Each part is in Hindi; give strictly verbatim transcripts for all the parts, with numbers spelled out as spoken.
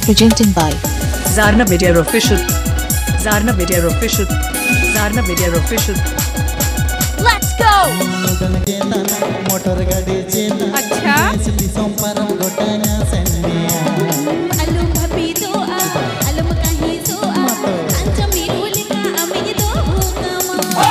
Presented by Zarna Media Official. Zarna Media Official. Zarna Media Official. Let's go. अच्छा अलुम भपी तो आ अलुम कहीं तो आ अंचा मिरुल का अमी तो हुकमा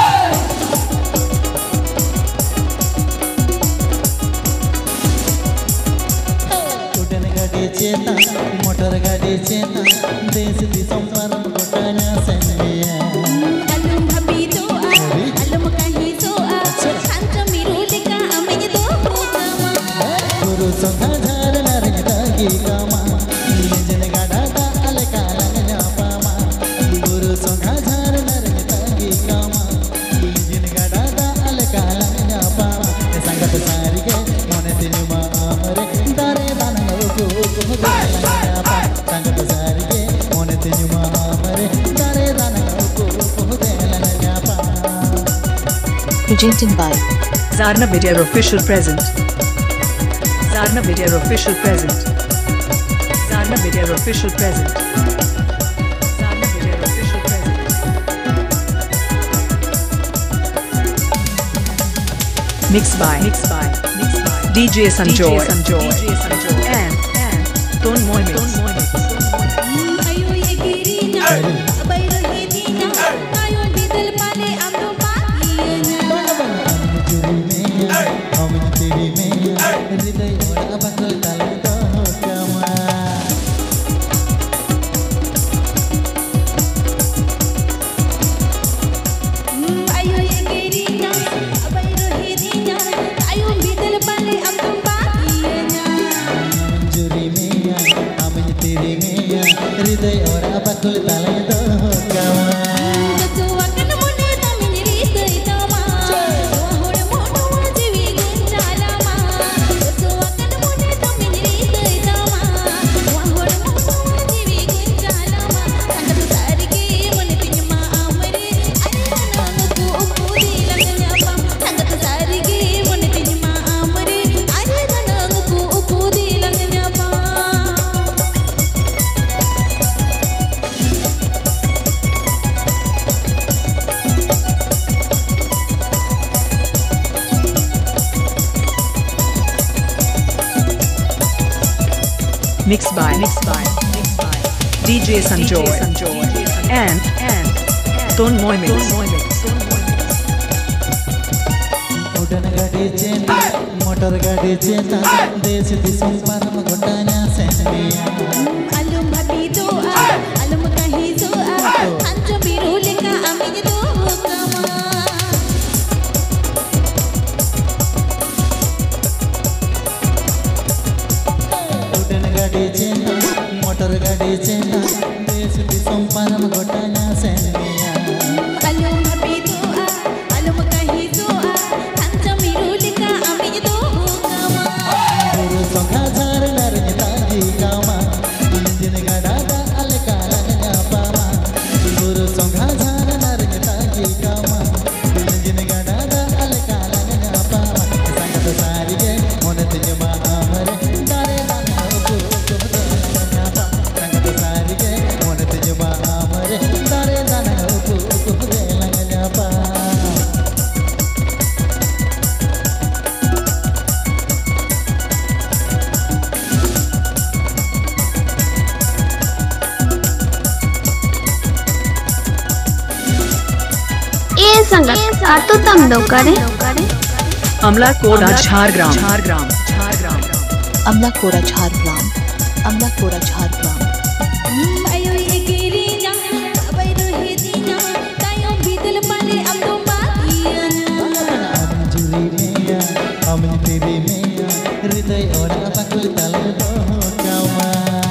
उड़न गाड़ी चेता मोटर गाड़ी चेता देश दिसम पर गोटाना सनिया अलुम भपी तो आ अलुम कहीं तो आ अंचा मिरुल का अमी तो हुकमा गुरु संधा झार नरन दागी कामा निजन गाड़ा का अलकालन जापामा गुरु संधा झार नरन दागी कामा निजन गाड़ा का अलकालन जापामा संगत सारिगे मोने सिनेमा आमरे दारे दानंगो को को जापा संगत सारिगे मोने सिनेमा आमरे दारे दानंगो को को जापा Presented by Zarna Media Official present. Zarna Media Official present. Zarna Media Official present. Zarna Media Official present. Mixed by Mixed by Mixed by D J Sanjoy Sanjoy D J Sanjoy and and Ton Moy Mix. ayo ye girina abai rahe dina ayo bidal pale amdo pakiya हम तेरी में हृदय और बंगल तले तो कमा ayo ye girina abai rahe dina ayo bidal pale amdo pakiya मंजूरी में हम तेरी में हृदय और बंगल तले तो कमा Ketua kan mune tamin rita itama Wahur mono jiwi gunjalama Ketua kan mune tamin rita itama Wahur mono jiwi gunjalama Sangat sarike mune tinyama amare Arana nuku upudi langanyapa Sangat sarike mune tinyama amare Arana nuku upudi langanyapa Mixed by Mixed by Mixed by D J Sanjoy Sanjoy and and Ton Moy Mix. उड़न गाड़ी चेता मोटर गाड़ी चेता देश दिसम पर गोटाना सनिया अलुम भपी तो आ अलुम कहीं तो आ अंचा मिरुल का अमी तो हुकमा उड़न गाड़ी चेता मोटर गाड़ी चेता देश दिसम पर गोटाना सनिया अलुम भपी तो आ अलुम कहीं तो आ अंचा मिरुल का अमी तो हुकमा गुरु संघा झार नरन दागी कामा निजन गाड़ा का अलकालन जापामा गुरु संघा झार नरन दागी कामा निजन गाड़ा का अलकालन जापामा संगत सारिगे मोने तिजमा आमरे दारे दानंगो को को जापा संगत सारिगे मोने तिजमा आमरे दारे दानंगो को को जापा ए संगत आतो तम दो करे Amla Koda Jhargram Jhargram Jhargram Amla Koda Jhargram Amla Koda Jhargram ayo ye girina abai rahe dina tayo bidal pale amdo pakiya मंजूरी में हम तेरी में हृदय और बंगल तले तो कमा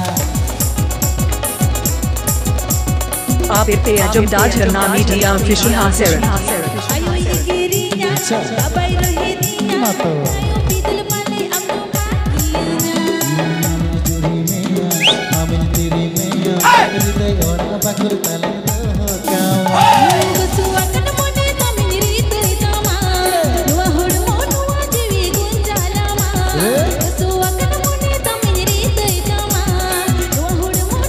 आप पे अजब दाज करना मीडिया Official हासिर ayo ye girina abai rahe dina Mato. tayo bidal pale amdo pakiya मंजूरी में हम तेरी में हृदय और बंगल तले तो कमा Ketua kan mune tamin rita itama Wahur mono jiwi gunjalama Ketua kan mune tamin rita itama Wahur mono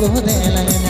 को देलंग